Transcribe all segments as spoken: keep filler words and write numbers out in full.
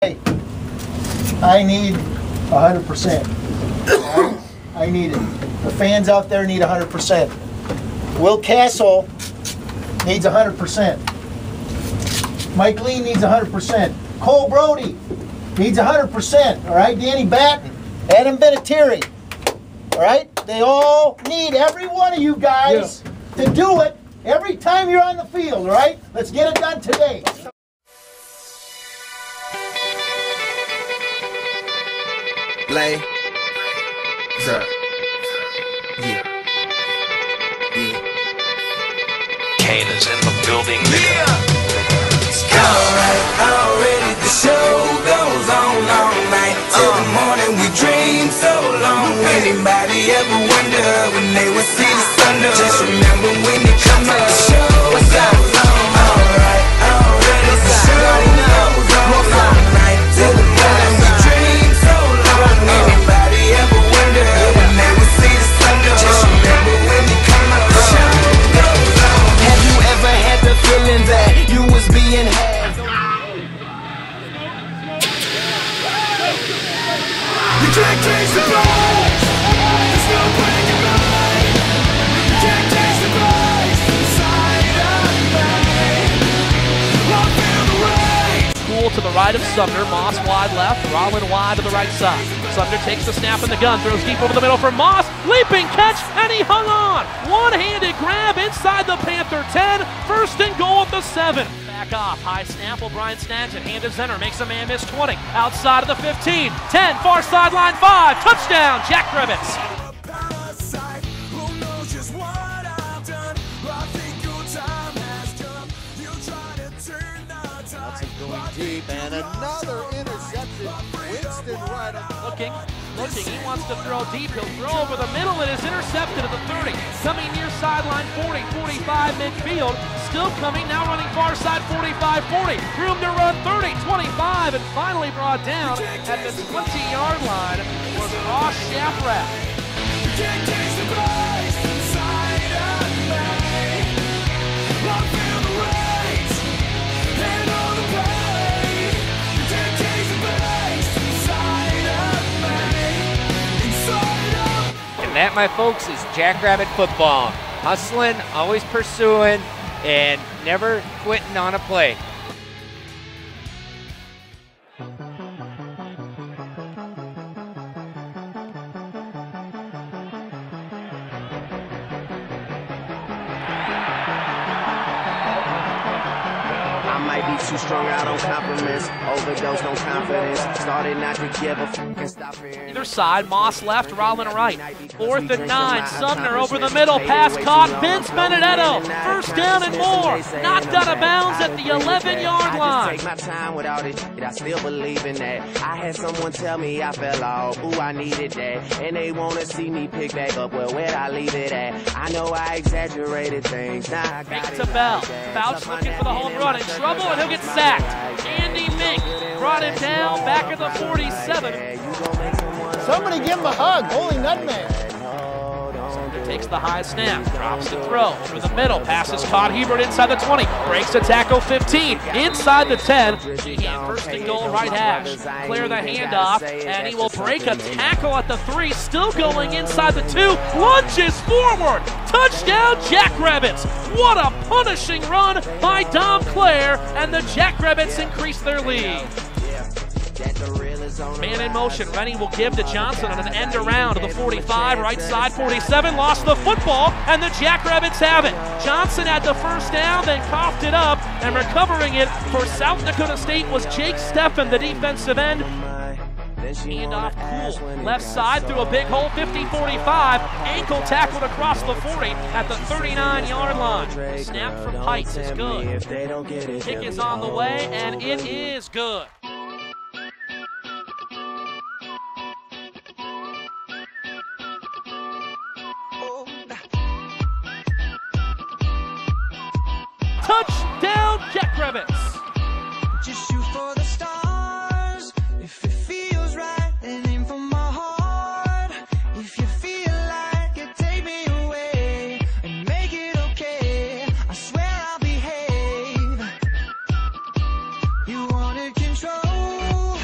Hey, I need one hundred percent. Right? I need it. The fans out there need one hundred percent. Will Castle needs one hundred percent. Mike Lee needs one hundred percent. Cole Brody needs one hundred percent. All right, Danny Batten, Adam Vinatieri. All right, they all need every one of you guys yeah. to do it every time you're on the field. All right, let's get it done today. Lay. What's up? Yeah. Yeah. Kane is in the building. Yeah. Alright, already the show goes on all night. Till the morning we dream so long. Anybody ever wonder when they would see the sun up? Just remember when they come up. The show goes on. Alright, already the show goes on all night. Till the morning we dream so long. Anybody ever wonder when they would see the sun up? Just remember when they come up. The show goes on. Have you ever had the feeling that you was being had? You can't change the past. There's no breaking mind. You can't change the past. Inside of me, I feel the rain. School to the right of Sumner, Moss wide left, Rollin wide to the right side. Sumner takes the snap in the gun, throws deep over the middle for Moss, leaping catch, and he hung on. One-handed grab inside the Panther ten, first and goal at the seven. Back off, high snap, O'Brien snags it, hand to Zenner, makes a man miss twenty, outside of the fifteen, ten, far sideline five, touchdown, Jackrabbits. Going deep, and another interception. Winston right up. Looking, looking, he wants to throw deep. He'll throw over the middle. It is intercepted at the thirty. Coming near sideline forty, forty-five midfield. Still coming, now running far side forty-five, forty. Room to run thirty, twenty-five, and finally brought down at the twenty-yard line was Ross Shafrath. You can't taste the place inside of me. I feel the rage and all the pain. You can't taste the place inside of me. Inside of. And that, my folks, is Jackrabbit football. Hustling, always pursuing, and never quitting on a play. Too strung out on compliments, overdosed on confidence, started not to give a f and stop it. Either side, Moss left, Rollin right. Fourth and nine, Sumner over the middle, pass caught, Vince Benedetto, first down and more, knocked out of bounds at the eleven-yard line. Take my time without it, but I still believe in that. I had someone tell me I fell off, ooh, I needed that, and they want to see me pick back up, well, where'd I leave it at? I know I exaggerated things, now I got Makes it to Bell, like Fouch looking for the home run, in trouble, and he'll get sacked. Andy Mink brought him down back at the forty-seven. Somebody give him a hug. Holy nutmeg. Sumner takes the high snap, drops the throw over the middle, passes caught, Hebert inside the twenty, breaks the tackle fifteen, inside the ten. Sheehan first and goal right hash. Clear the handoff, and he will break a tackle at the three, still going inside the two, lunges forward, touchdown Jackrabbits. What a punishing run by Dom Clare, and the Jackrabbits increase their lead. Man in motion, Rennie will give to Johnson on an end around to the forty-five, right side forty-seven, lost the football, and the Jackrabbits have it. Johnson had the first down, then coughed it up, and recovering it for South Dakota State was Jake Steffen, the defensive end. Handoff cool, left side through a big hole, fifty forty-five, ankle tackled across the forty at the thirty-nine-yard line. Snap from Heights is good. Kick is on the way, and it is good. Touchdown Jackrabbits! Just shoot for the stars if it feels right, and aim for my heart. If you feel like it, take me away and make it okay. I swear I'll behave. You wanted control.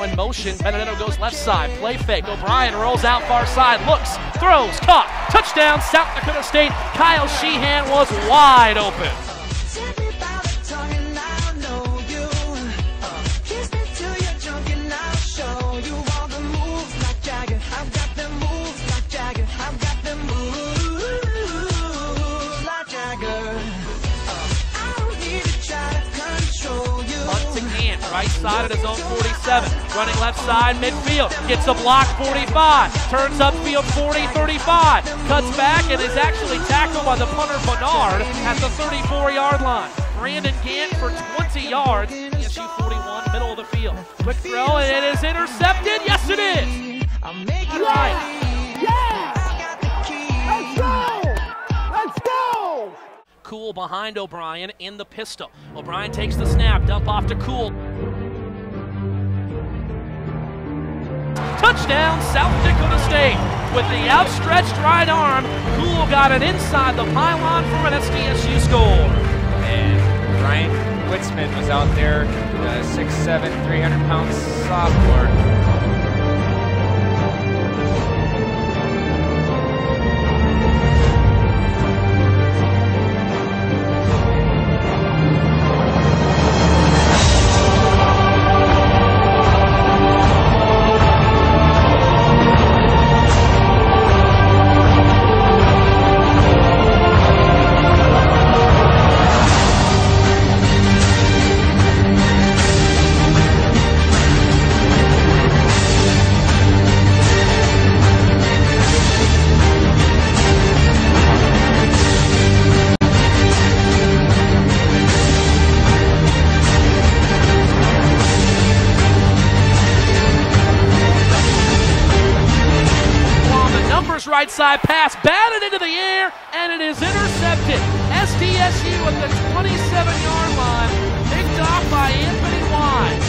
Now in motion, Benedetto goes left side, play fake. O'Brien rolls out far side, looks, throws, caught. Touchdown, South Dakota State. Kyle Sheehan was wide open. Right side at his own forty-seven, running left side, midfield, gets a block, forty-five, turns upfield, forty, thirty-five, cuts back and is actually tackled by the punter Bernard at the thirty-four yard line. Brandon Gant for twenty yards, S D S U forty-one, middle of the field. Quick throw and it is intercepted, yes it is! All right. Cool behind O'Brien in the pistol. O'Brien takes the snap, dump off to Cool. Touchdown, South Dakota State. With the outstretched right arm, Cool got it inside the pylon for an S D S U score. And Ryan Witzman was out there, the six seven, three hundred pound sophomore. Right side pass, batted into the air, and it is intercepted. S D S U at the twenty-seven yard line, picked off by Anthony Wise.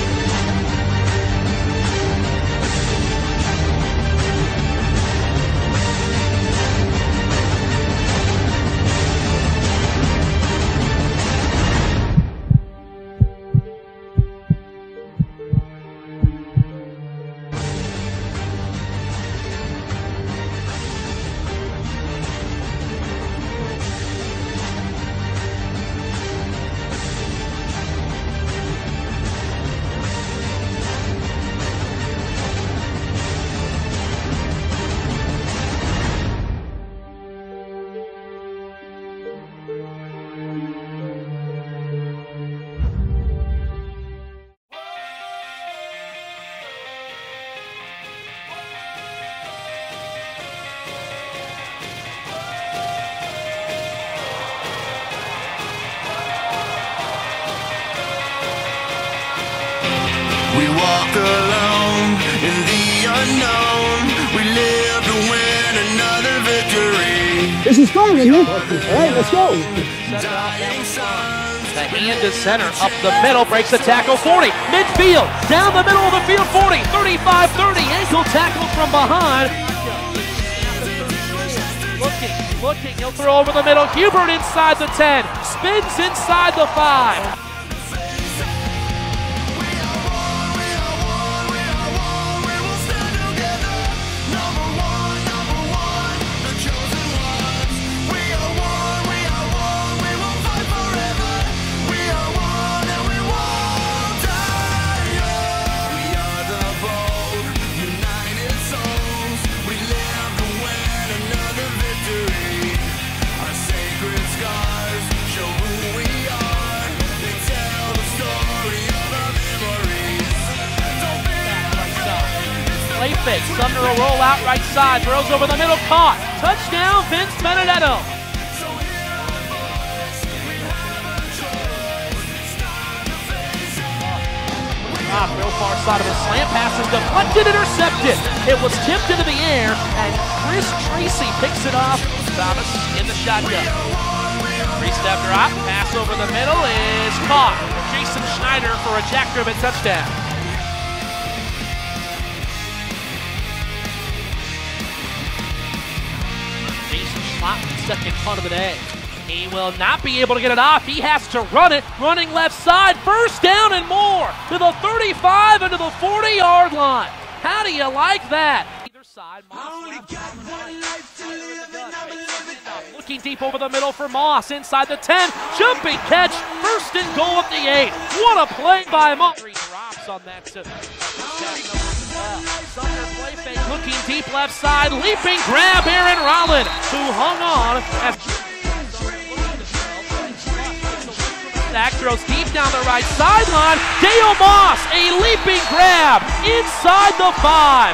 We walk alone in the unknown. We live to win another victory. This is strong, isn't it? All right, let's go. Dying suns. The hand to center, up the middle, breaks the tackle, forty, midfield, down the middle of the field, forty, thirty-five, thirty, ankle tackle from behind. Looking, looking, he'll throw over the middle, Hubert inside the ten, spins inside the five. Play fake, Sumner will roll out right side, throws over the middle, caught. Touchdown, Vince Benedetto. Ah, real far side of the slant pass is deflected, intercepted. It was tipped into the air, and Chris Tracy picks it off. Thomas in the shotgun. Three-step drop, pass over the middle is caught. Jason Schneider for a Jackrabbit touchdown. Second punt of the day. He will not be able to get it off. He has to run it. Running left side. First down and more. To the thirty-five and to the forty-yard line. How do you like that? Either side. Looking deep over the middle for Moss. Inside the ten. Jumping catch. First and goal at the eight. What a play by Moss. Three drops on that. To Sumner play fake. Looking deep left side. Leaping grab Aaron Rollin, who hung on. As Zach throws deep down the right sideline. Dale Moss, a leaping grab inside the five.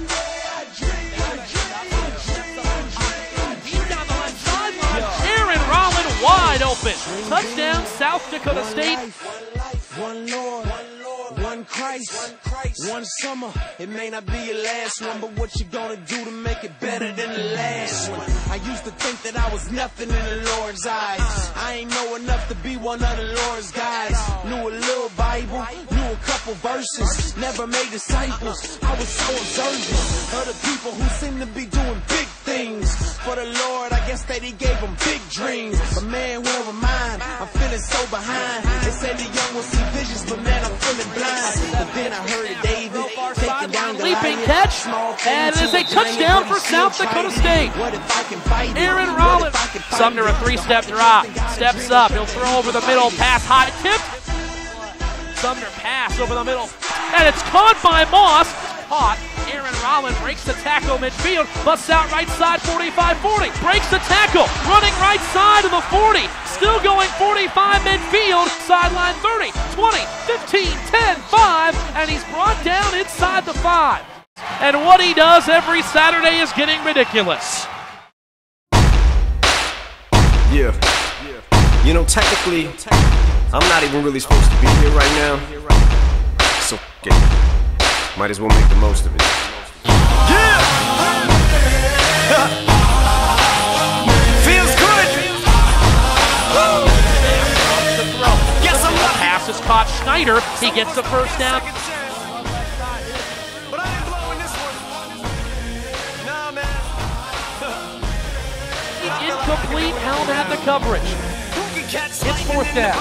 Deep down the left sideline. Aaron Rollin wide open. Touchdown, South Dakota State. One Lord, one Christ, one summer. It may not be your last one, but what you gonna do to make it better than the last one? I used to think that I was nothing in the Lord's eyes. I ain't know enough to be one of the Lord's guys. Knew a little Bible, knew a couple verses. Never made disciples. I was so observant of the people who seem to be doing big things for the Lord. I guess that He gave them big dreams. But man, where am I? I'm feeling so behind. They say the young will see visions, but man, I'm feeling blind. But then I heard of David taking down the leaping catch, and it is a touchdown for South Dakota State. Aaron Rollin. Sumner a three-step drop, steps up, he'll throw over the middle, pass high, tipped. Sumner pass over the middle, and it's caught by Moss. Caught. Aaron Rollin breaks the tackle midfield, busts out right side forty-five forty, breaks the tackle, running right side of the forty, still going forty-five midfield, sideline thirty, twenty, fifteen, ten, five, and he's brought down inside the five. And what he does every Saturday is getting ridiculous. Yeah. You know, technically, I'm not even really supposed to be here right now. So, f*** it. Might as well make the most of it. Yeah! Feels good! Yes, I'm up. Pass is caught. Schneider, he gets the first down. But I ain't blowing this one. Nah, man. Incomplete, held at the coverage. It's fourth down.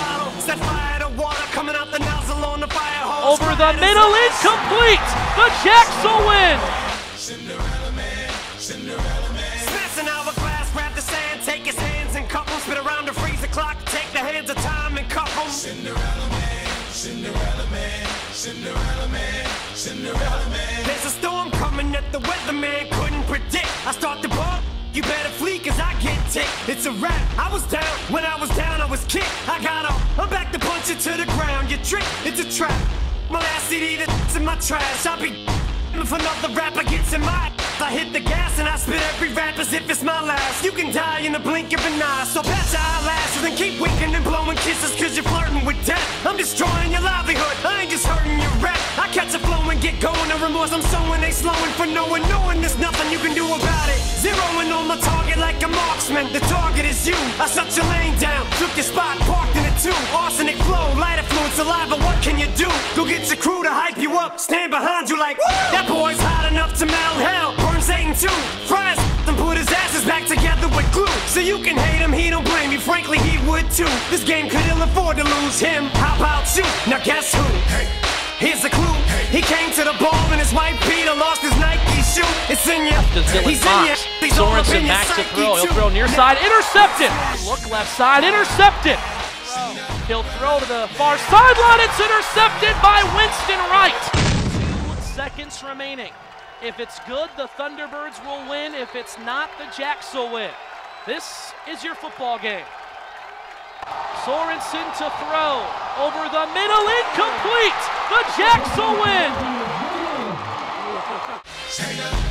Over the middle, incomplete. The Jacks will win. Cinderella man, Cinderella man. Smash an hourglass, grab the sand, take his hands and cup 'em, spit around to freeze the clock, take the hands of time and cup 'em. Cinderella man, Cinderella man, Cinderella man, Cinderella man. There's a storm coming that the weatherman couldn't predict. I start the ball. You better flee, cause I get ticked. It's a wrap. I was down. When I was down, I was kicked. I got up. I'm back to punch it to the ground. You trick. It's a trap. My last C D that's in my trash. I'll be if another rapper gets in my I hit the gas and I spit every rap as if it's my last. You can die in the blink of an eye. So patch your eyelashes and keep winking and blowing kisses, cause you're flirting with death. I'm destroying your livelihood. I ain't just hurting your rap. I catch a flow and get going. The remorse I'm sowing, they slowing for no one, knowing there's nothing you can do about it. Zeroing on my target like a marksman. The target is you. I shut your lane down, took your spot, parked in it too. Arsenic flow, lighter fluid, saliva. What can you do? Go get your crew to hype you up. Stand behind you like, woo! That boy's hot enough to melt hell. Burn Satan too. Fries and put his asses back together with glue. So you can hate him, he don't blame you. Frankly, he would too. This game could ill afford to lose him. How about you? Now guess who? Hey. Here's a clue. Hey. He came to the ball and his white Peter lost his Nike shoe. It's in ya. He's in ya. He's Sorensen back to throw. He'll throw near side. Intercepted. Look left side. Intercepted. He'll throw to the far sideline. It's intercepted by Winston Wright. Two seconds remaining. If it's good, the Thunderbirds will win. If it's not, the Jacks will win. This is your football game. Sorensen to throw. Over the middle, incomplete. The Jacks will win.